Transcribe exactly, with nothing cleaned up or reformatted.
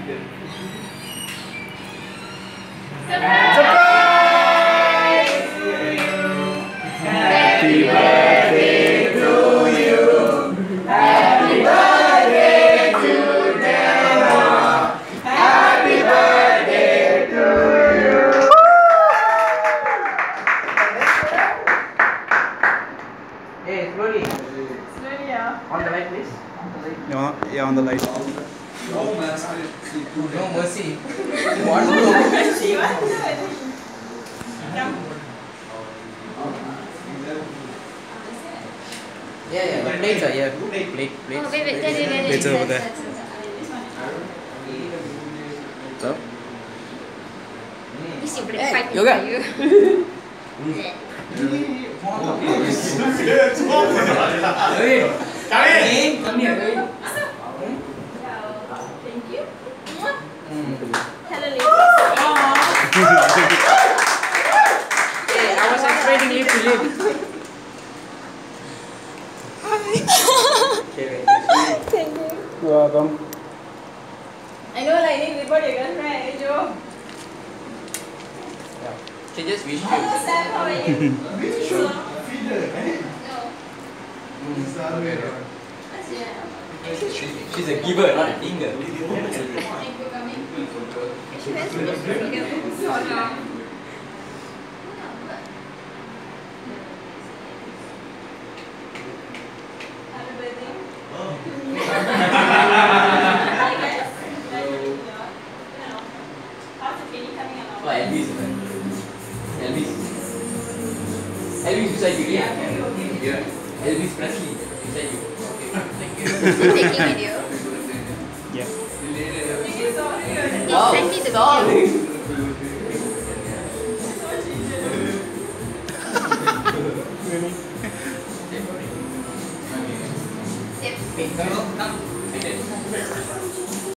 Happy birthday to you. Happy birthday to Deva. Happy birthday to you. Hey, slowly. Slowly, yeah. On the light, please. On the light. Yeah, yeah, on the light. No mercy. No mercy. What? No mercy. Yeah, yeah, the plates are here. Plate, plates. Oh, wait, wait, there, there, there, Plates there. over there. So? This is Hey, five yoga. for you. Hey, come here. Thank you. Hello, ladies. Hey, I was expecting lip to lip. Thank you. You're welcome. I know, like, you need to report your girlfriend, eh, Joe? She just wished you. Hello, Sam, how are you? She's a giver, not a dinger. She went to the freedom so long. Happy birthday. How's the training coming along? Oh, Elvis. Elvis. Elvis beside you, yeah? Yeah. Elvis Presley beside you. Thank you. Is he taking video? Yeah. Thank you so much. Yes, send me the video. Yep. Come, come.